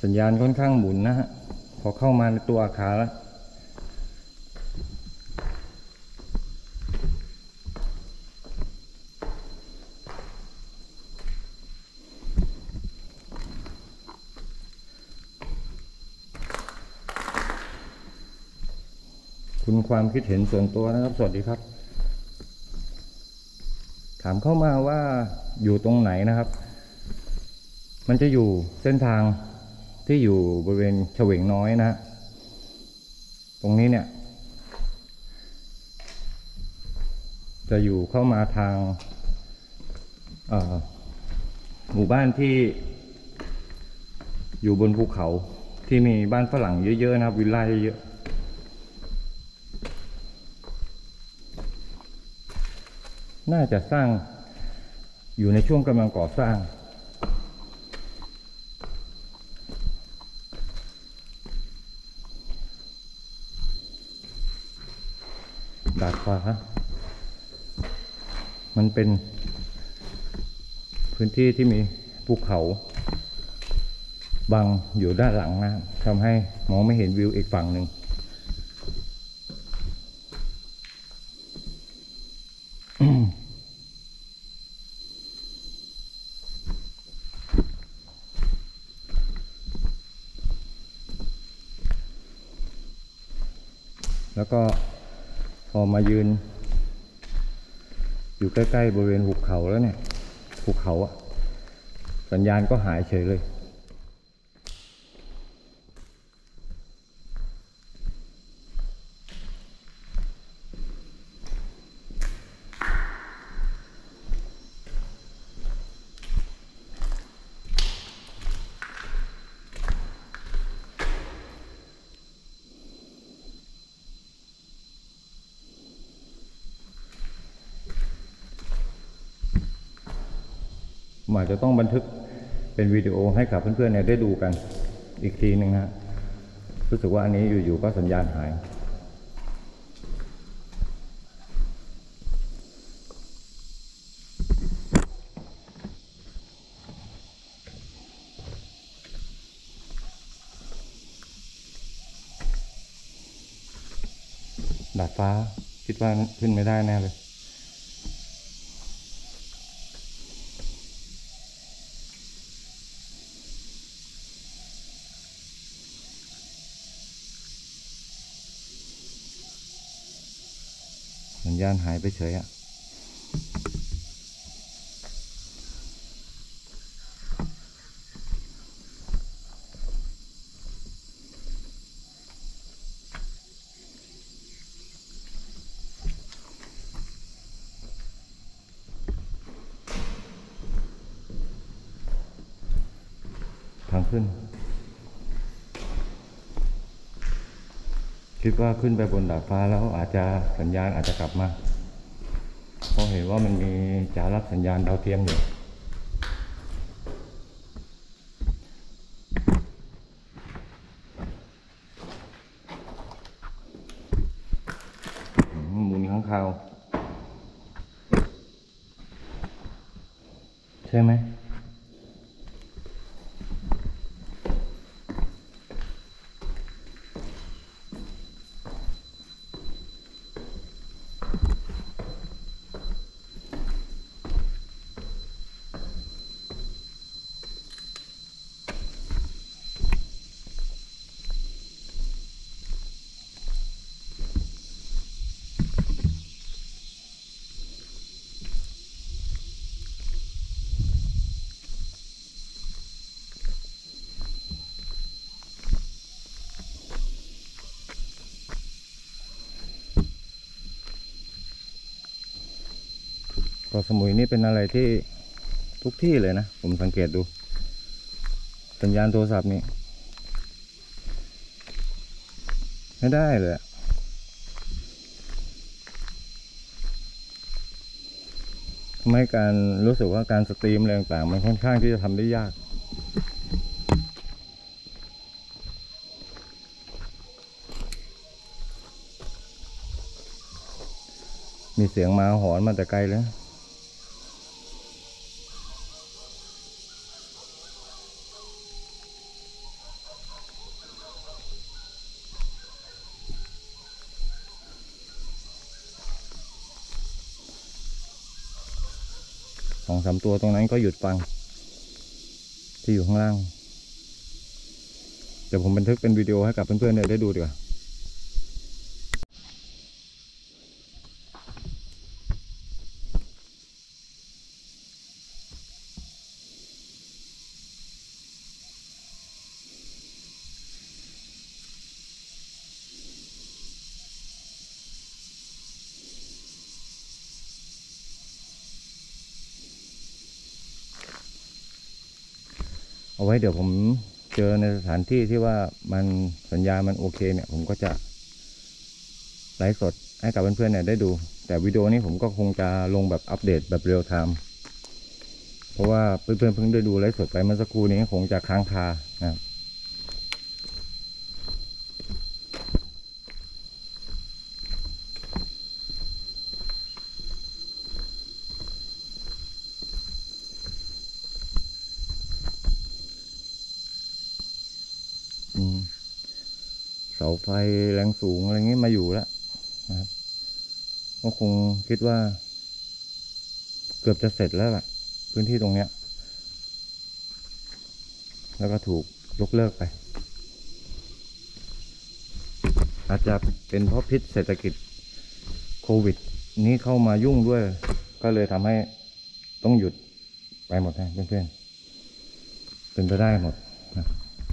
สัญญาณค่อนข้างหมุนนะฮะพอเข้ามาในตัวอาคารแล้วคุณความคิดเห็นส่วนตัวนะครับสวัสดีครับถามเข้ามาว่าอยู่ตรงไหนนะครับมันจะอยู่เส้นทางที่อยู่บริเวณเฉวงน้อยนะฮะตรงนี้เนี่ยจะอยู่เข้ามาทางหมู่บ้านที่อยู่บนภูเขาที่มีบ้านฝรั่งเยอะๆนะครับวิลล่าเยอะๆน่าจะสร้างอยู่ในช่วงกำลังก่อสร้างดาดฟ้ามันเป็นพื้นที่ที่มีภูเขาบังอยู่ด้านหลังนะทำให้มองไม่เห็นวิวอีกฝั่งหนึ่งแล้วก็พอมายืนอยู่ใกล้ๆบริเวณหุบเขาแล้วเนี่ยภูเขาอะสัญญาณก็หายเฉยเลยอาจจะต้องบันทึกเป็นวิดีโอให้กับเพื่อนๆเนี่ยได้ดูกันอีกทีหนึ่งนะรู้สึกว่าอันนี้อยู่ๆก็สัญญาณหายดาดฟ้าคิดว่าขึ้นไม่ได้แน่เลยสัญญาณหายไปเฉยอะทางขึ้นคิดว่าขึ้นไปบนดาดฟ้าแล้วอาจจะสัญญาณอาจจะกลับมาเพราะเห็นว่ามันมีจารับสัญญาณดาวเทียมอยู่หมุนข้างคาวใช่ไหมเกาะสมุยนี่เป็นอะไรที่ทุกที่เลยนะผมสังเกตดูสัญญาณโทรศัพท์นี่ไม่ได้เลยทำให้การรู้สึกว่าการสตรีมอะไรต่างๆมันค่อนข้างที่จะทำได้ยากมีเสียงหมาหอนมาแต่ไกลเลย 2-3 ตัวตรงนั้นก็หยุดฟังที่อยู่ข้างล่างเดี๋ยวผมบันทึกเป็นวิดีโอให้กับเพื่อนๆได้ดูดีกว่าเอาไว้เดี๋ยวผมเจอในสถานที่ที่ว่ามันสัญญาณมันโอเคเนี่ยผมก็จะไลฟ์สดให้กับเพื่อนๆเนี่ยได้ดูแต่วิดีโอนี้ผมก็คงจะลงแบบอัปเดตแบบเรียลไทม์เพราะว่าเพื่อนๆเพิ่งได้ดูไลฟ์สดไปเมื่อสักครู่นี้คงจะค้างคานะครับเสาไฟแรงสูงอะไรเงี้ยมาอยู่แล้วนะครับก็คงคิดว่าเกือบจะเสร็จแล้วล่ะพื้นที่ตรงเนี้ยแล้วก็ถูกยกเลิกไปอาจจะเป็นเพราะพิษเศรษฐกิจโควิดนี้เข้ามายุ่งด้วยก็เลยทำให้ต้องหยุดไปหมดนะเพื่อนๆเป็นไปได้หมดนะ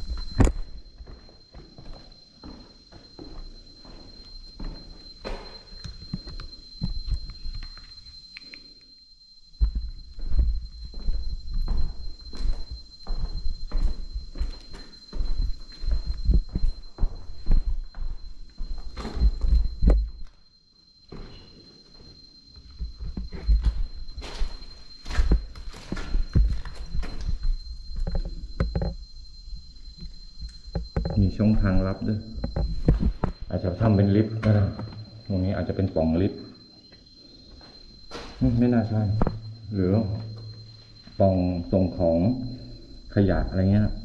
มีช่องทางลับด้วยอาจจะทำเป็นลิฟต์ก็ได้ตรงนี้อาจจะเป็นปล่องลิฟต์ไม่น่าใช่หรือปล่องส่งของขยะอะไรเงี้ย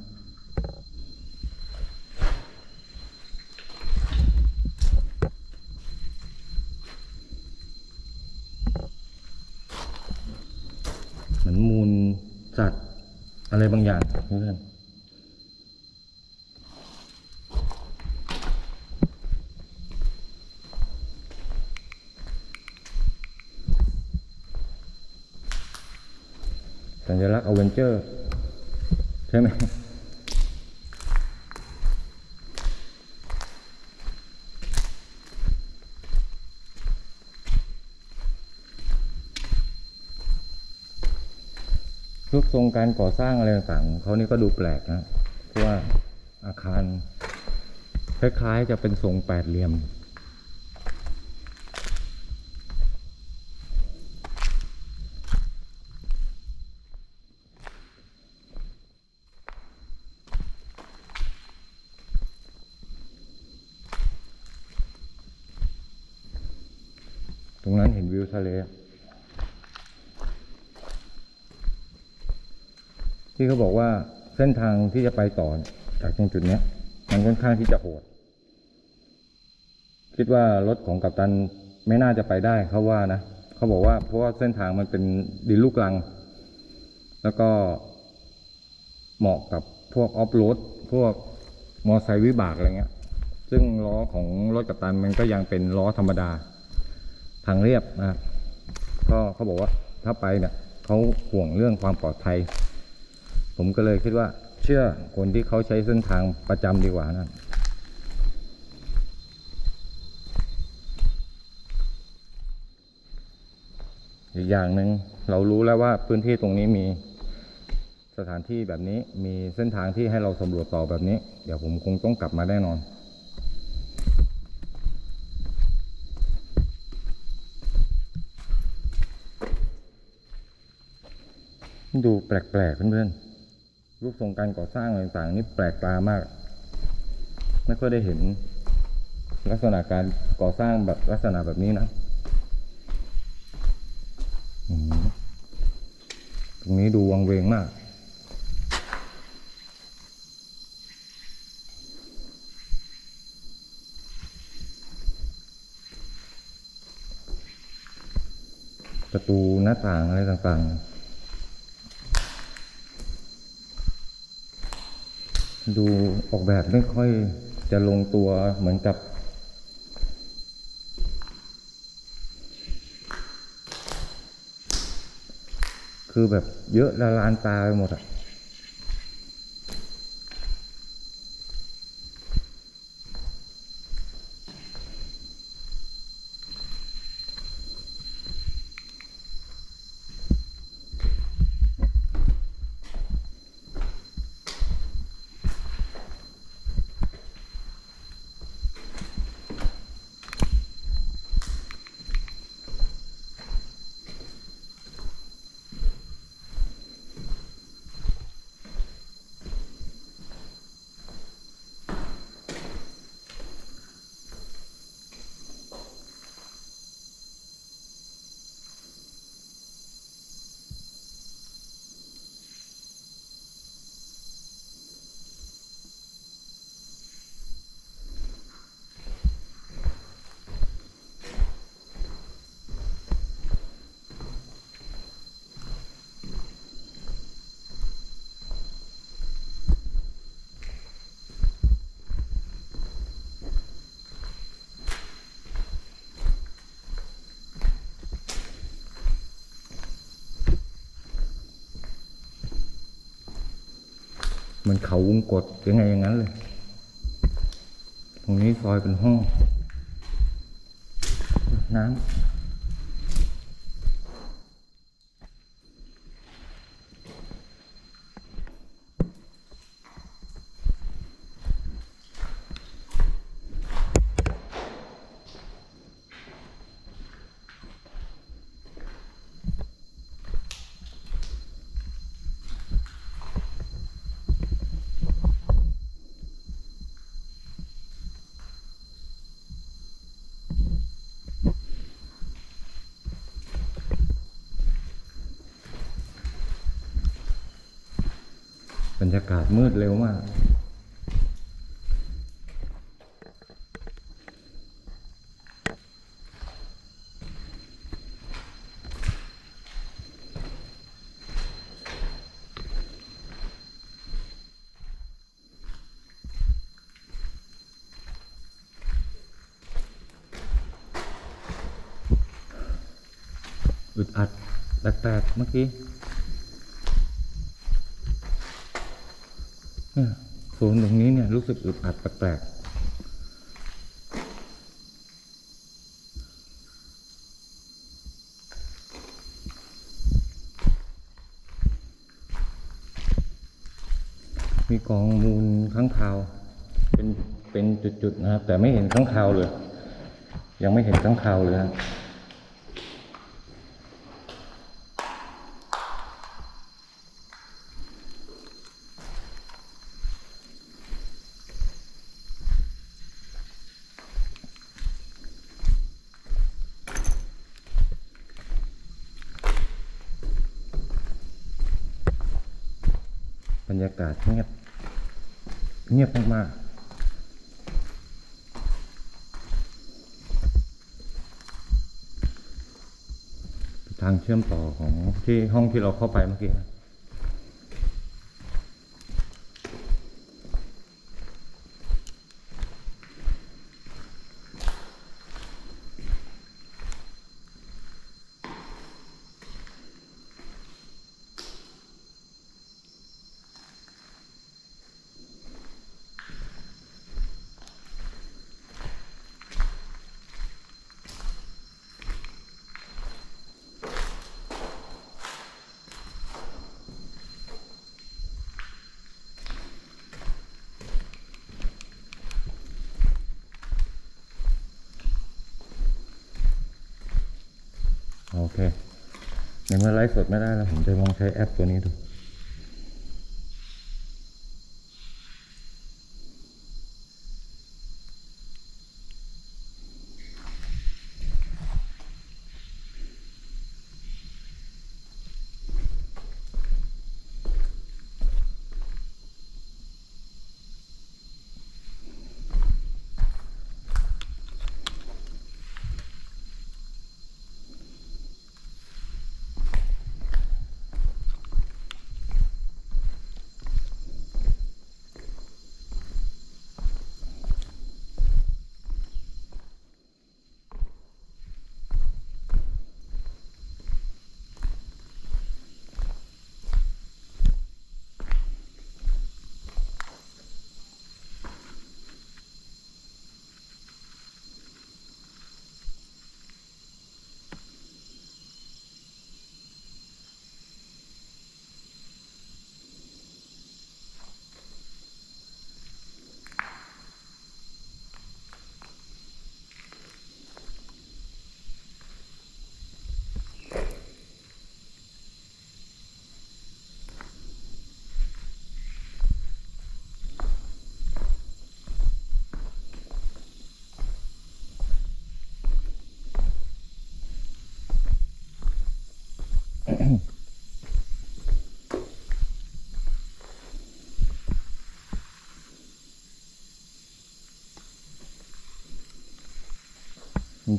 เหมือนมูลสัตว์อะไรบางอย่างเพื่อนสัญลักษณ์อเวนเจอร์ใช่ไหมรูปทรงการก่อสร้างอะไรต่างๆเขานี่ก็ดูแปลกนะเพราะว่าอาคารคล้ายๆจะเป็นทรงแปดเหลี่ยมตรงนั้นเห็นวิวทะเลที่เขาบอกว่าเส้นทางที่จะไปต่อจากตรงจุดนี้มันค่อนข้างที่จะโหดคิดว่ารถของกัปตันไม่น่าจะไปได้เขาว่านะเขาบอกว่าเพราะว่าเส้นทางมันเป็นดินลูกรังแล้วก็เหมาะกับพวกออฟโรดพวกมอไซค์วิบากอะไรเงี้ยซึ่งล้อของรถกัปตันมันก็ยังเป็นล้อธรรมดาทางเรียบนะก็เขาบอกว่าถ้าไปเนี่ยเขาห่วงเรื่องความปลอดภัยผมก็เลยคิดว่าเชื่อคนที่เขาใช้เส้นทางประจำดีกว่านะอีกอย่างหนึ่งเรารู้แล้วว่าพื้นที่ตรงนี้มีสถานที่แบบนี้มีเส้นทางที่ให้เราสำรวจต่อแบบนี้เดี๋ยวผมคงต้องกลับมาแน่นอนดูแปลกๆเพื่อนๆรูปทรงการก่อสร้างต่างๆนี่แปลกตามากไม่ค่อยได้เห็นลักษณะการก่อสร้างแบบลักษณะแบบนี้นะตรงนี้ดูวังเวงมากประตูหน้าต่างอะไรต่างดูออกแบบไม่ค่อยจะลงตัวเหมือนกับคือแบบเยอะละลานตาไปหมดอ่ะเหมือนเขาวงกตยังไงอย่างนั้นเลยตรงนี้ซอยเป็นห้องน้ำบรรยากาศมืดเร็วมากอึดอัดแปลกๆเมื่อกี้เนี่ยโซนตรงนี้เนี่ยรู้สึกอึดอัดแปลกๆมีกองมูลค้างคาวเป็นจุดๆนะครับแต่ไม่เห็นค้างคาวเลยยังไม่เห็นค้างคาวเลยนะบรรยากาศเงียบมากๆทางเชื่อมต่อของที่ห้องที่เราเข้าไปเมื่อกี้โอเคในเมื่อไลฟ์สดไม่ได้แล้วผมจะลองใช้แอปตัวนี้ดู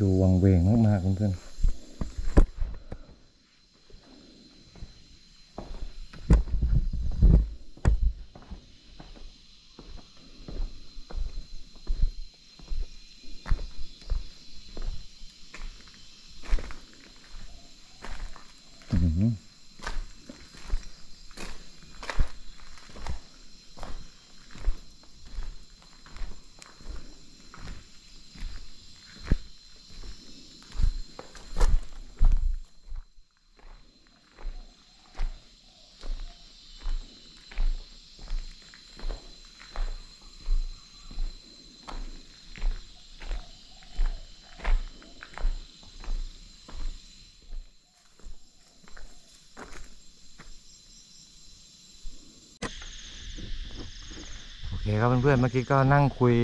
ดูวังเวงมากๆเพื่อนโอเคครับเพื่อนๆเมื่อกี้ก็นั่งคุย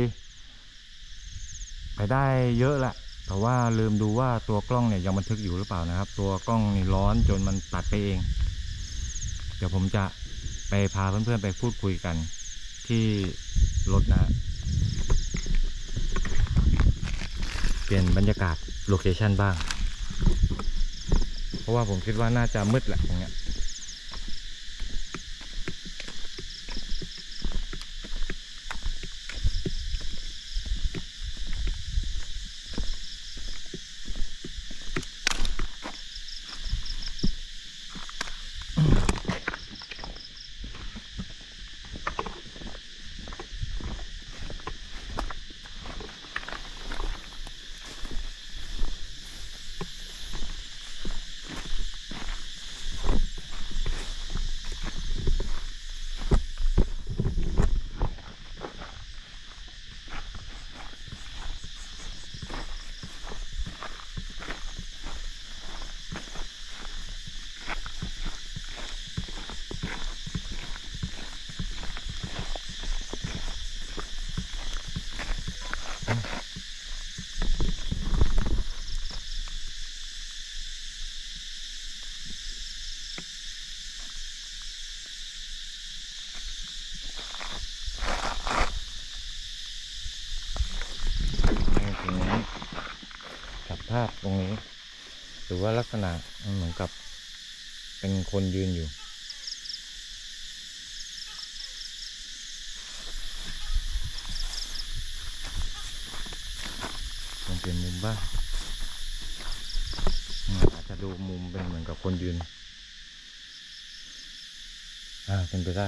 ไปได้เยอะแหละแต่ว่าลืมดูว่าตัวกล้องเนี่ยยังบันทึกอยู่หรือเปล่านะครับตัวกล้องนี่ร้อนจนมันตัดไปเองเดี๋ยวผมจะไปพาเพื่อนๆไปพูดคุยกันที่รถนะเปลี่ยนบรรยากาศโลเคชั่นบ้างเพราะว่าผมคิดว่าน่าจะมืดแหละตรงเนี้ยจากภาพตรงนี้หรือว่าลักษณะมันเหมือนกับเป็นคนยืนอยู่ลองเปลี่ยนมุมบ้างอาจจะดูมุมเป็นเหมือนกับคนยืนเป็นไปได้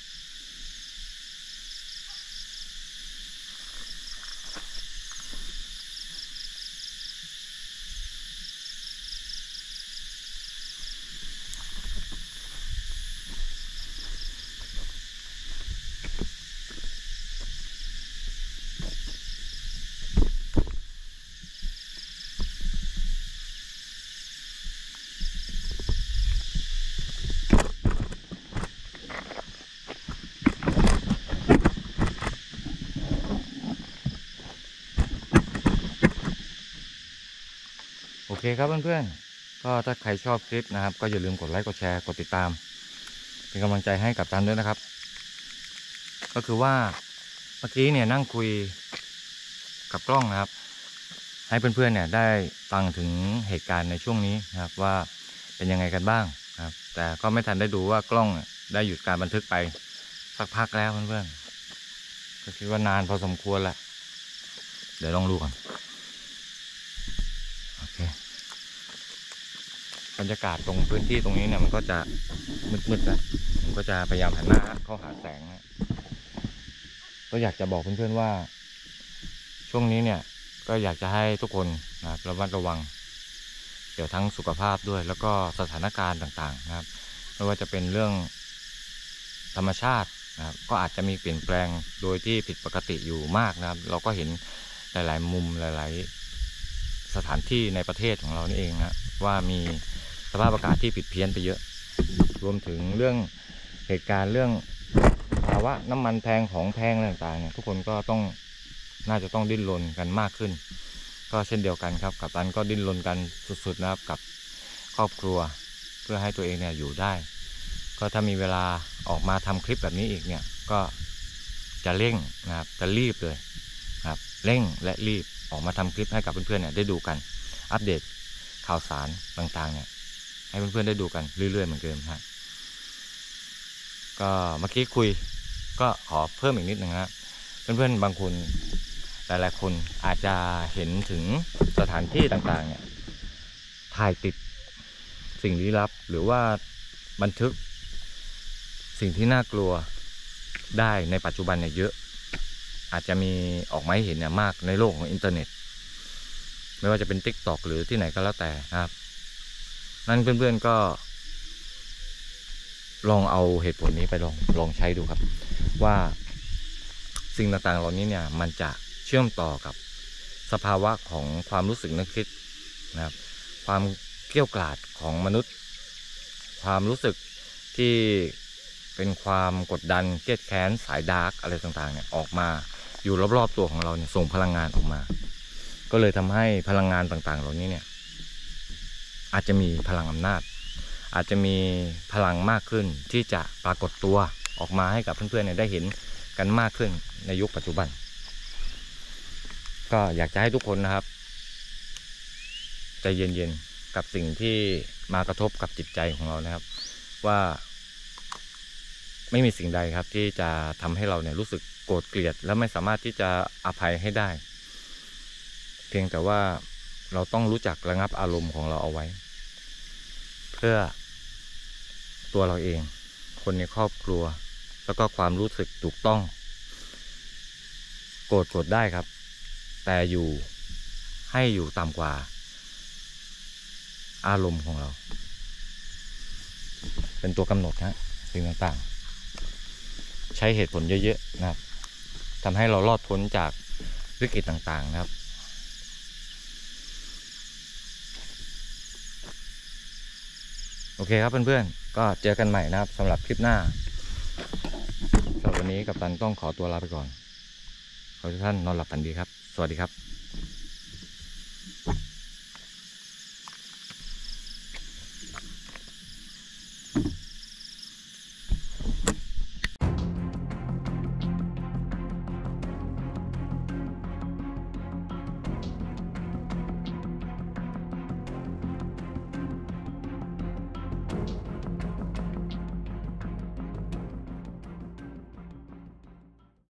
โอเคครับเพื่อนๆก็ถ้าใครชอบคลิปนะครับก็อย่าลืมกดไลค์กดแชร์กดติดตามเป็นกำลังใจให้กับตันด้วยนะครับก็คือว่าเมื่อกี้เนี่ยนั่งคุยกับกล้องนะครับให้เพื่อนๆเนี่ยได้ฟังถึงเหตุการณ์ในช่วงนี้นะครับว่าเป็นยังไงกันบ้างนะครับแต่ก็ไม่ทันได้ดูว่ากล้องได้หยุดการบันทึกไปสักพักแล้วเพื่อนๆก็คิดว่านานพอสมควรแหละเดี๋ยวลองดูก่อนโอเคบรรยากาศตรงพื้นที่ตรงนี้เนี่ยมันก็จะมืดๆแล้วผมก็จะพยายามหันหน้าเข้าหาแสงนะก็อยากจะบอกเพื่อนๆว่าช่วงนี้เนี่ยก็อยากจะให้ทุกคนนะครับระมัดระวังเกี่ยวทั้งสุขภาพด้วยแล้วก็สถานการณ์ต่างๆนะครับไม่ว่าจะเป็นเรื่องธรรมชาตินะครับก็อาจจะมีเปลี่ยนแปลงโดยที่ผิดปกติอยู่มากนะครับเราก็เห็นหลายๆมุมหลายๆสถานที่ในประเทศของเรานี่เองนะว่ามีสภาพอากาศที่ผิดเพี้ยนไปเยอะรวมถึงเรื่องเหตุการณ์เรื่องภาวะน้ำมันแพงของแพงต่างๆเนี่ยทุกคนก็ต้องน่าจะต้องดิ้นรนกันมากขึ้นก็เช่นเดียวกันครับกัปตันก็ดิ้นรนกันสุดๆนะครับกับครอบครัวเพื่อให้ตัวเองเนี่ยอยู่ได้ก็ถ้ามีเวลาออกมาทำคลิปแบบนี้อีกเนี่ยก็จะเร่งนะครับจะรีบเลยนะครับเร่งและรีบออกมาทำคลิปให้กับเพื่อนๆเนี่ยได้ดูกันอัปเดตข่าวสารต่างๆเนี่ยให้เพื่อนๆได้ดูกันเรื่อยๆเหมือนเดิมฮะก็เมื่อกี้คุยก็ขอเพิ่มอีกนิดนึงนะเพื่อนๆบางคนหลายๆคนอาจจะเห็นถึงสถานที่ต่างๆเนี่ยถ่ายติดสิ่งลี้ลับหรือว่าบันทึกสิ่งที่น่ากลัวได้ในปัจจุบันเนี่ยเยอะอาจจะมีออกมาให้เห็นเนี่ยมากในโลกของอินเทอร์เน็ตไม่ว่าจะเป็น TikTok หรือที่ไหนก็แล้วแต่นะครับนั่นเพื่อนๆก็ลองเอาเหตุผลนี้ไปลองใช้ดูครับว่าสิ่งต่างๆเหล่านี้เนี่ยมันจะเชื่อมต่อกับสภาวะของความรู้สึกนึกคิดนะครับความเกรี้ยวกราดของมนุษย์ความรู้สึกที่เป็นความกดดันเครียดแค้นสายดาร์กอะไรต่างๆเนี่ยออกมาอยู่รอบๆตัวของเราเนี่ยส่งพลังงานออกมาก็เลยทำให้พลังงานต่างๆเหล่านี้เนี่ยอาจจะมีพลังอำนาจอาจจะมีพลังมากขึ้นที่จะปรากฏตัวออกมาให้กับเพื่อนๆเนี่ยได้เห็นกันมากขึ้นในยุคปัจจุบันก็อยากจะให้ทุกคนนะครับใจเย็นๆกับสิ่งที่มากระทบกับจิตใจของเรานะครับว่าไม่มีสิ่งใดครับที่จะทำให้เราเนี่ยรู้สึกโกรธเกลียดและไม่สามารถที่จะอภัยให้ได้เพียงแต่ว่าเราต้องรู้จักระงับอารมณ์ของเราเอาไว้เพื่อตัวเราเองคนในครอบครัวแล้วก็ความรู้สึกถูกต้องโกรธได้ครับแต่ให้อยู่ต่ำกว่าอารมณ์ของเราเป็นตัวกำหนดนะสิ่งต่างๆใช้เหตุผลเยอะๆนะครับทำให้เรารอดพ้นจากวิกฤตต่างๆนะครับโอเคครับเพื่อนๆก็เจอกันใหม่นะครับสำหรับคลิปหน้าสำหรับวันนี้กัปตันต้องขอตัวลาไปก่อนขอให้ทุกท่านนอนหลับฝันดีครับสวัสดีครับ